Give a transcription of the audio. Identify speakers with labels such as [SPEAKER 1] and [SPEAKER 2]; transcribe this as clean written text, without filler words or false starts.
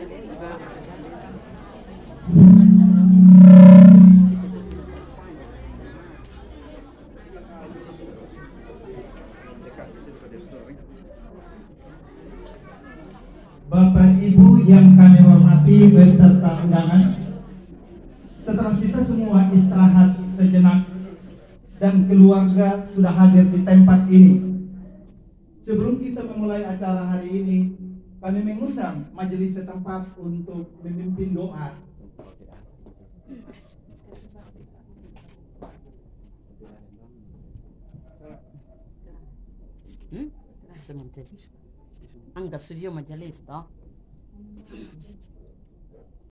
[SPEAKER 1] Bapak Ibu yang kami hormati beserta undangan, setelah kita semua istirahat sejenak dan keluarga sudah hadir di tempat ini, sebelum kita memulai acara hari ini, kami mengundang majelis setempat untuk memimpin doa.
[SPEAKER 2] Anggap studio majelis toh.